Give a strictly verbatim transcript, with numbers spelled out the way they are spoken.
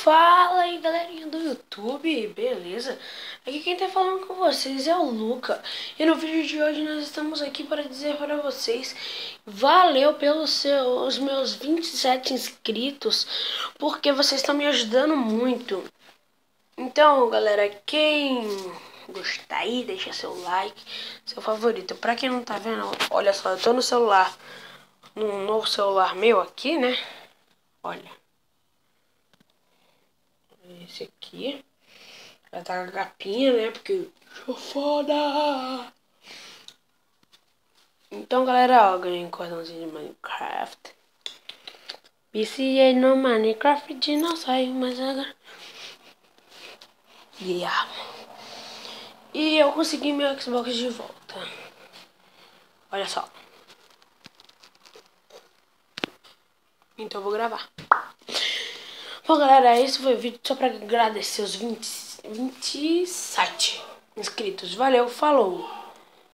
Fala aí, galerinha do YouTube, beleza? Aqui quem tá falando com vocês é o Luca. E no vídeo de hoje nós estamos aqui para dizer para vocês: valeu pelos seus meus vinte e sete inscritos, porque vocês estão me ajudando muito. Então, galera, quem gostar aí, deixa seu like, seu favorito. Pra quem não tá vendo, olha só, eu tô no celular, num novo celular meu aqui, né? Olha. Esse aqui. Já tá com a capinha, né? Porque sou foda. Então, galera, ó, ganhei um cordãozinho de Minecraft. Viciei no Minecraft, não saiu mais agora. Yeah. E eu consegui meu Xbox de volta. Olha só. Então eu vou gravar. Bom, galera, esse foi o vídeo só pra agradecer os vinte, vinte e sete inscritos. Valeu, falou!